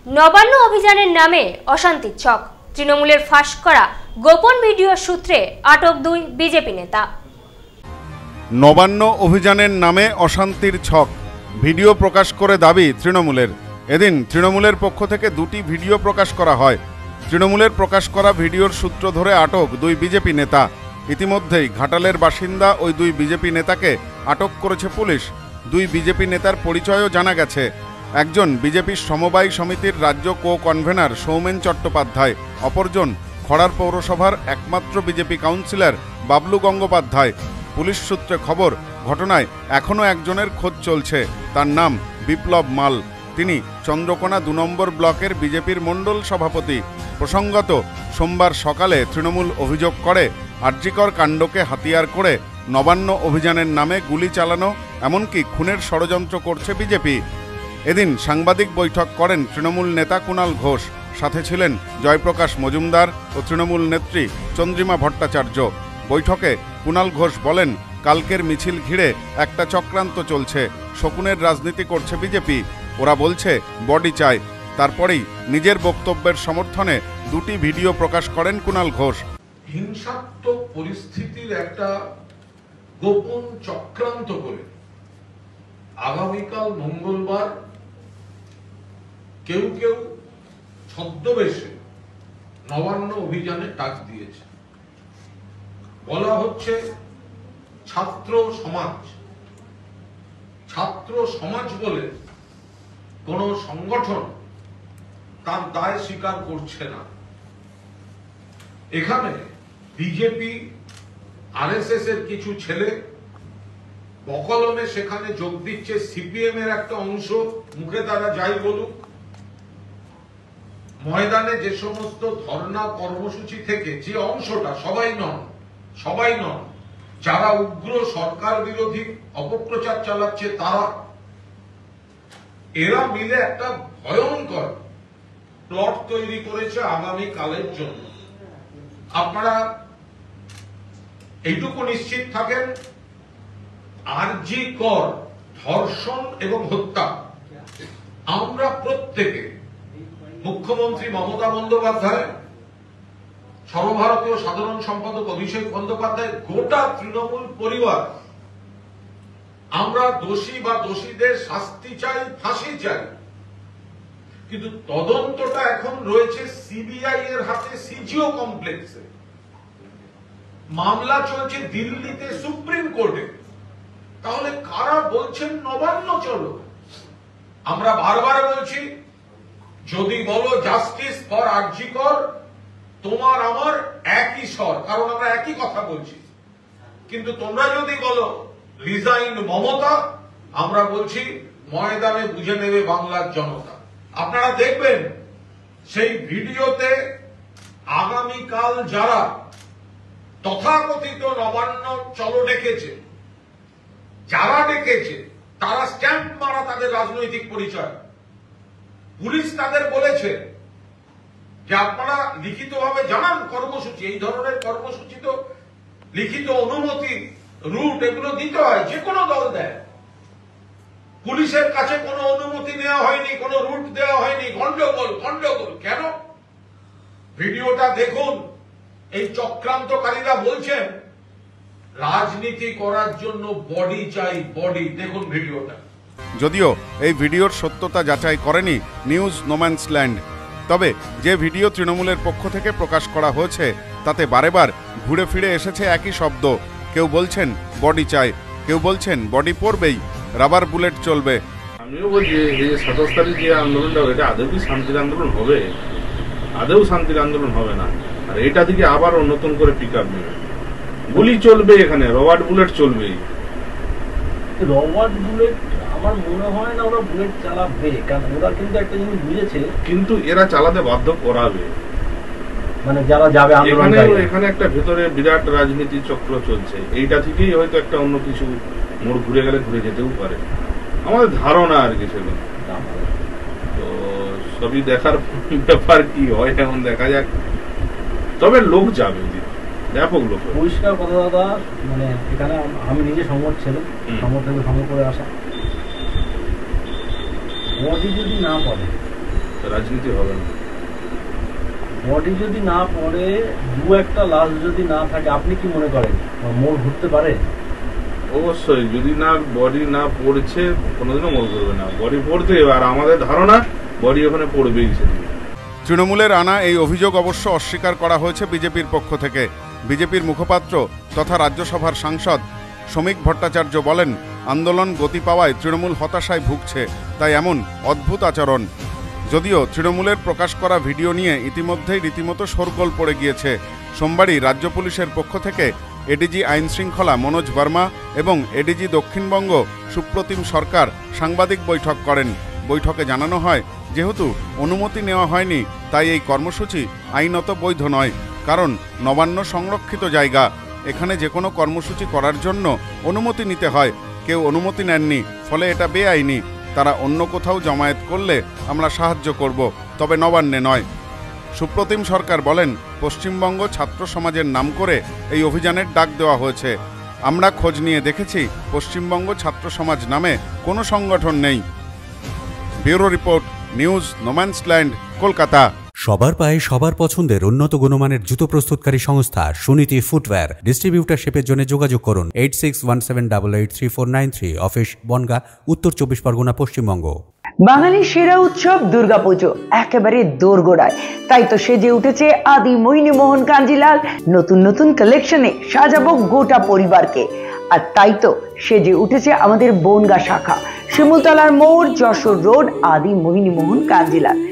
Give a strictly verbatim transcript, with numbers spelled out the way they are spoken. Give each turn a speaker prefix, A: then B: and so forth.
A: নবান্ন অভিযানের নামে অশান্তির ছক, তৃণমূলের ফাঁস করা গোপন ভিডিও সূত্রে আটক দুই বিজেপি নেতা।
B: নবান্ন অভিযানের নামে অশান্তির ছক, ভিডিও প্রকাশ করে দাবি তৃণমূলের। এদিন তৃণমূলের পক্ষ থেকে দুটি ভিডিও প্রকাশ করা হয়। তৃণমূলের প্রকাশ করা ভিডিওর সূত্র ধরে আটক দুই বিজেপি নেতা। ইতিমধ্যেই ঘাটালের বাসিন্দা ওই দুই বিজেপি নেতাকে আটক করেছে পুলিশ। দুই বিজেপি নেতার পরিচয়ও জানা গেছে। একজন বিজেপির সমবায় সমিতির রাজ্য কো কনভেনার সৌমেন চট্টোপাধ্যায়, অপরজন খড়ার পৌরসভার একমাত্র BJP councillor Bablu Gangopadhyay. Police সূত্রে খবর, ঘটনায় এখনও একজনের খোঁজ চলছে। তার নাম বিপ্লব মাল। তিনি চন্দ্রকোনা দু নম্বর ব্লকের বিজেপির মণ্ডল সভাপতি। প্রসঙ্গত, সোমবার সকালে তৃণমূল অভিযোগ করে আরজিকর কাণ্ডকে হাতিয়ার করে নবান্ন অভিযানের নামে গুলি চালানো, এমনকি খুনের ষড়যন্ত্র করছে বিজেপি। এদিন সাংবাদিক বৈঠক করেন তৃণমূল নেতা কুণাল ঘোষ। সাথে ছিলেন জয়প্রকাশ মজুমদার ও তৃণমূল নেত্রী চন্দ্রিমা ভট্টাচার্য। বৈঠকে কুণাল ঘোষ বলেন, কালকের মিছিল ঘিরে একটা চক্রান্ত চলছে। শকুনের রাজনীতি করছে বিজেপি। ওরা বলছে বডি চাই। তারপরেই নিজের বক্তব্যের সমর্থনে দুটি ভিডিও প্রকাশ করেন কুণাল ঘোষ।
C: হিংসাত্মক পরিস্থিতির একটা গোপন চক্রান্ত করে আগামীকাল মঙ্গলবার কেউ কেউ ছদ্মবেশে নবান্ন অভিযানে ডাক দিয়েছে। বলা হচ্ছে ছাত্র সমাজ। ছাত্র সমাজ বলে কোন সংগঠন তার দায় স্বীকার করছে না। এখানে বিজেপি, আরএসএস এর কিছু ছেলে বকলমে সেখানে যোগ দিচ্ছে। সিপিএম এর একটা অংশ মুখে তারা যাই বলুক, ময়দানে যে সমস্ত ধর্ণা কর্মসূচি থেকে যে অংশটা, সবাই নন সবাই নন যারা উগ্র সরকার বিরোধী অপপ্রচার চালাচ্ছে তারা, এরা মিলে একটা ভয়ঙ্কর প্লট তৈরি করেছে আগামী কালের জন্য। আপনারা এইটুকু নিশ্চিত থাকেন, আরজি কর ধর্ষণ এবং হত্যা আমরা প্রত্যেকে, মুখ্যমন্ত্রী মমতা বন্দ্যোপাধ্যায়, সর্বভারতীয় সাধারণ সম্পাদক অভিষেক বন্দ্যোপাধ্যায়, গোটা তৃণমূল পরিবার, আমরা দোষী বা দোষীদের শাস্তি চাই, ফাঁসি চাই। কিন্তু তদন্তটা এখন রয়েছে সিবিআই এর হাতে, সিজিও কমপ্লেক্সে। মামলা চলছে দিল্লিতে সুপ্রিম কোর্টে। তাহলে কারা বলছেন নবান্ন চলো? আমরা বারবার বলছি, যদি বলো জাস্টিস ফর আরজি কর, তোমার আমার একই স্বর, কারণ আমরা একই কথা বলছি। কিন্তু তোমরা যদি বলো রিজাইন মমতা, আমরা বলছি ময়দানে বুঝে নেবে বাংলার জনতা। আপনারা দেখবেন সেই ভিডিওতে আগামীকাল যারা তথাকথিত নবান্ন চলো ডেকেছে, যারা ডেকেছে তারা স্ট্যাম্প মারা তাদের রাজনৈতিক পরিচয়। পুলিশ তাদের বলেছে যে আপনারা লিখিতভাবে জানান কর্মসূচি। এই ধরনের কর্মসূচি তো লিখিত অনুমতি, রুট এগুলো দিতে হয়, যে কোনো দল দেয়। পুলিশের কাছে কোনো অনুমতি নেওয়া হয়নি, কোনো রুট দেওয়া হয়নি। গন্ডগোল গন্ডগোল কেন? ভিডিওটা দেখুন। এই চক্রান্তকারীরা বলছেন রাজনীতি করার জন্য বডি চাই, বডি। দেখুন ভিডিওটা।
B: যদিও এই ভিডিওর সত্যতা যাচাই করেনি নিউজ নোম্যান্সল্যান্ড, তবে যে ভিডিও তৃণমূলের পক্ষ থেকে প্রকাশ করা হয়েছে তাতে বারেবার ঘুরে ফিরে এসেছে একই শব্দ। কেউ বলছেন বডি চাই, কেউ বলছেন বডি পড়বেই, রাবার বুলেট চলবে।
D: আমিও বলছি এই যে সাতাশ তারিখ যে আন্দোলনটা, এটা আদৌ কি শান্তির আন্দোলন হবে? আদৌ শান্তির আন্দোলন হবে না। আর এটা দিকে আবার নতুন করে পিক আপ নেবে। গুলি চলবে, এখানে রবার বুলেট চলবেই।
E: রবার বুলেট আমার মনে হয় না ওরা বুলেট চালাবে, কারণ ওরা কিন্তু একটা জিনিস বুঝেছে, কিন্তু
D: এরা চালাতে বাধ্য করাবে।
E: মানে যারা যাবে আন্দোলন,
D: এখানে একটা ভেতরে বিরাট রাজনীতি চক্র চলছে। এইটা থেকেই হয়তো একটা অন্য কিছু মোড় ঘুরে গেলে ঘুরে যেতেও পারে, আমাদের ধারণা আর কি। সেগুলো তো সবই দেখার ব্যাপার, কি হয় এখন দেখা যাক। তবে লোক যাবে, ব্যাপক লোক।
E: পরিষ্কার কথা দাদা, মানে এখানে আমি নিজে সমর ছেলে, সমর থেকে সমর করে আসা। মোদি যদি না বলে
D: রাজনীতি হবে না।
E: বডি যদি না পড়ে, দু একটা লাশ যদি না থাকে, আপনি কি মনে করেন মোড় ঘুরতে পারে?
D: অবশ্যই, যদি না বডি না পড়ছে কোনোদিনও মোড় ঘুরবে না, বডি পড়তে হবে। আর আমাদের ধারণা বডি ওখানে পড়বেই সেদিন।
B: তৃণমূলের আনা এই অভিযোগ অবশ্য অস্বীকার করা হয়েছে বিজেপির পক্ষ থেকে। বিজেপির মুখপাত্র তথা রাজ্যসভার সাংসদ শ্রমিক ভট্টাচার্য বলেন, আন্দোলন গতি পাওয়ায় তৃণমূল হতাশায় ভুগছে, তাই এমন অদ্ভুত আচরণ। যদিও তৃণমূলের প্রকাশ করা ভিডিও নিয়ে ইতিমধ্যেই রীতিমতো শোরগোল পড়ে গিয়েছে। সোমবারই রাজ্য পুলিশের পক্ষ থেকে এডিজি আইন শৃঙ্খলা মনোজ বর্মা এবং এডিজি দক্ষিণবঙ্গ সুপ্রতিম সরকার সাংবাদিক বৈঠক করেন। বৈঠকে জানানো হয়, যেহেতু অনুমতি নেওয়া হয়নি তাই এই কর্মসূচি আইনত বৈধ নয়, কারণ নবান্ন সংরক্ষিত জায়গা, এখানে যে কোনো কর্মসূচি করার জন্য অনুমতি নিতে হয়। কেউ অনুমতি নেননি, ফলে এটা বেআইনি। তারা অন্য কোথাও জমায়েত করলে আমরা সাহায্য করব, তবে নবান্নে নয়। সুপ্রতিম সরকার বলেন, পশ্চিমবঙ্গ ছাত্র সমাজের নাম করে এই অভিযানের ডাক দেওয়া হয়েছে। আমরা খোঁজ নিয়ে দেখেছি পশ্চিমবঙ্গ ছাত্র সমাজ নামে কোনো সংগঠন নেই। Bureau report, news no man's land, Kolkata.
F: সবার পায়ে সবার পছন্দের উন্নত গুণমানের জুতো প্রস্তুতকারী সংস্থা সুনীতি ফুটওয়্যার। ডিস্ট্রিবিউটারশিপের জন্য যোগাযোগ করুন eight six one seven double eight three four nine three. Office Bangaon, Uttar Chabbish Pargana, Paschimbanga.
G: বাঙালির সেরা উৎসব দুর্গাপুজো একেবারে দোরগোড়ায়, তাই তো সেজে উঠেছে আদি মোহিনী মোহন কাঞ্জিলাল। নতুন নতুন কালেকশনে সাজাবো গোটা পরিবারকে। আর তাই তো সেজে উঠেছে আমাদের বনগাঁ শাখা, শিমুলতলার মোড়, যশোর রোড, আদি মোহিনী মোহন কাঞ্জিলাল।